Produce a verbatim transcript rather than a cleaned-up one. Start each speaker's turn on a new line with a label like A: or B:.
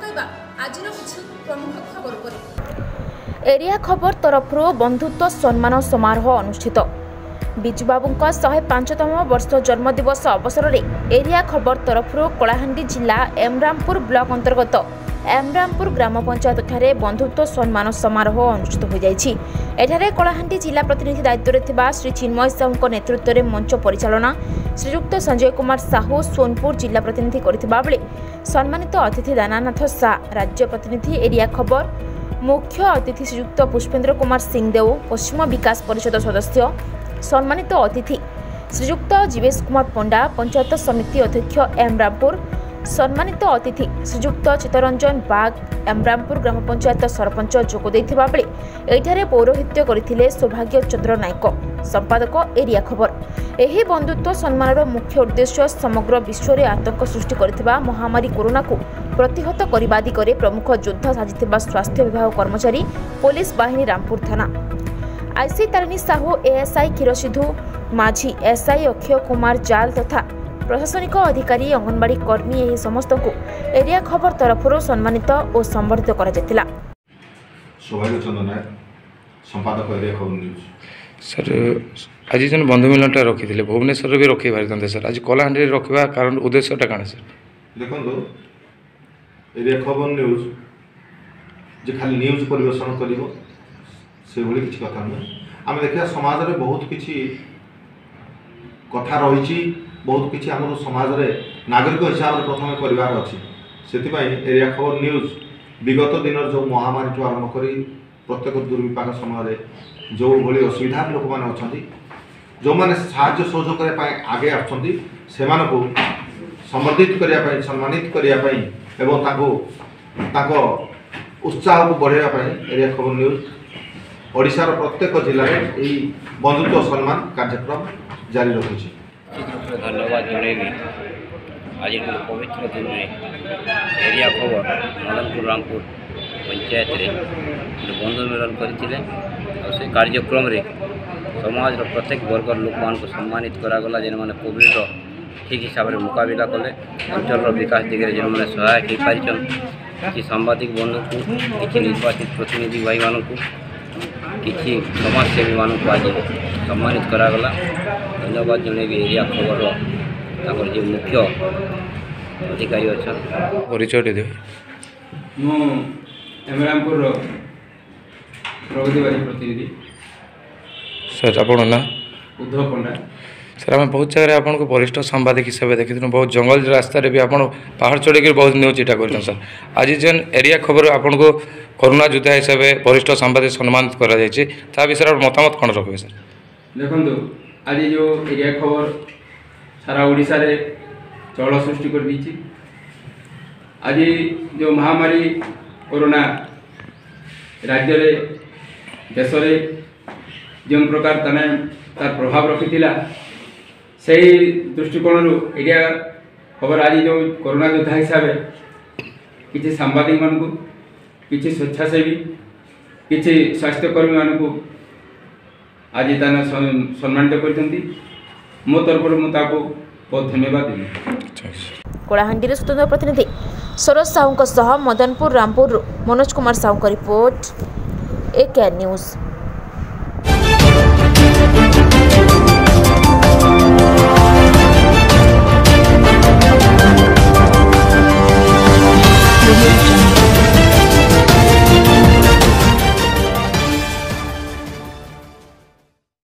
A: पकाइबा आजिर किछि प्रमुख खबर पर।
B: एरिया खबर तरफ बंधुत्व सम्मान समारोह अनुष्ठित। बिजुबाबू शहे पांचतम वर्ष जन्मदिवस अवसर में एरिया खबर तरफ कलाहांडी जिला एमरामपुर ब्लॉक अंतर्गत एमरामपुर ग्राम पंचायत ठारे बंधुत्व सम्मान समारोह अनुष्ठित हो जाइछि। एठारे कलाहांडी जिला प्रतिनिधि दायित्व में श्री चिन्मय साहू नेतृत्व में मंच परिचालना श्रीयुक्त संजय कुमार साहू सोनपुर जिला प्रतिनिधि करथिबा बेले सम्मानित अतिथि दानानाथ शाह राज्य प्रतिनिधि एरिया खबर मुख्य अतिथि श्रीयुक्त पुष्पेन्द्र कुमार सिंहदेव पश्चिम विकास परिषद सदस्य सम्मानित अतिथि श्रीयुक्त जीवेश कुमार पंडा पंचायत समिति अध्यक्ष एमरामपुर सम्मानित अतिथि श्रीयुक्त चित्तरंजन बाग एमरामपुर ग्राम पंचायत सरपंच जोग देथिबा बेले एठारे पौरोहित्य करथिले सौभाग्य चंद्र नायक संपादक एरिया खबर। एही बंधुत्व सम्मानर मुख्य उद्देश्य समग्र विश्व में आतंक सृष्टि करथिबा महामारी कोरोना को प्रतिहत करबा दिगरे प्रमुख योद्धा साजिथिबा स्वास्थ्य विभाग कर्मचारी पुलिस बाहिनी रामपुर थाना IC Tarini Sahu ASI Kshirasindhu Majhi SI Akshay Kumar जाल तथा प्रशासनिक अधिकारी अंगनवाड़ी कर्मी यह समस्त को एरिया खबर तरफ सम्मानित और संबर्धित करा जायतिला।
C: सौभाग्य चंद्र नायक संपादक एरिया खबर न्यूज।
D: सर आज जो बंधु मिलनटा रखी भुवनेश्वर भी रखी पारि सर आज कलाहांडी रखा कारण उद्देश्यटा कौन सर
C: देखो एरिया खबर न्यूज जे खाली न्यूज परिवेषण कर किसी कथा नुहे आम देखा समाज में बहुत किसी कथा रही बहुत किसी आम समाज में नागरिक हिसाब से प्रथम परिवार अच्छी से एरिया खबर न्यूज विगत दिन जो महामारी ठूँ आरंभ कर प्रत्येक दुर्विपाक समय जो भली असुविधा लोक मैंने अच्छा जो मैंने साहाय्य सहयोग करने आगे आसको संबर्धित करने सम्मानित करने उत्साह को बढ़ाई एरिया खबर न्यूज ओडिशार प्रत्येक जिले में बंधुत्व सम्मान कार्यक्रम जारी रखी।
E: धन्यवाद जनइबी आज पवित्र दिन में एरिया खबर मदनपुर रामपुर पंचायत रे बंधु मिलन करते कार्यक्रम रे समाज प्रत्येक वर्ग लोक मान सम्मानित करागला जेन मैंने कोविड ठीक हिसाब से मुकाबला कले अंचल विकास दिगरे जेन मैंने सहायक हो पारिछन कि सांबादिक बंधु को कि निर्वाचित प्रतिनिधि भाई मान को किसी समाजसेवी मान को आज सम्मानित करागला। धन्यवाद जनइबी एरिया खबर ताकर जो मुख्य अधिकारी अच्छा
D: परिचय दे
F: मु एमरामपुर प्रगतिवादी प्रतिनिधि
D: सर आपण ना
F: उद्धव पंडा
D: सर आम बहुत जगह आपको वरिष्ठ सांबादिक हिसाब से देखी बहुत जंगल रास्ता भी आप पहाड़ चढ़ी बहुत न्यूज इटा कर सर आज जेन एरिया खबर आपन को कोरोना योद्धा हिसाब से वरिष्ठ सांबादिक सम्मानित करा विषय मतामत कौन रखे सर
F: देखो आज जो एरिया खबर सारा ओडिशा रे चल सृष्टि कर दी आज जो महामारी कोरोना राज्य रे देश रे जो प्रकार तने तार प्रभाव रखी से दृष्टिकोण एरिया खबर आज जो कोरोना योद्धा हिसाब से किसी सांबादिक मान को किसी स्वेच्छासेवी किसी स्वास्थ्यकर्मी मान को आज ताने सम्मानित करते मो तरफ मुझे बहुत धन्यवाद देवी।
B: कलाहांडी स्वतंत्र प्रतिनिधि सरोज साहू मदनपुर रामपुर मनोज कुमार साहू का रिपोर्ट ए के न्यूज।